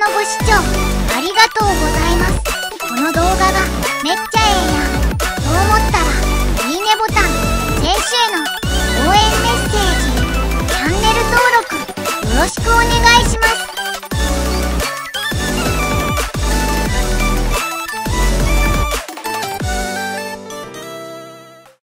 のご視聴ありがとうございます。この動画がめっちゃええやんと思ったらいいねボタン、先生の応援メッセージ、チャンネル登録よろしくお願いします。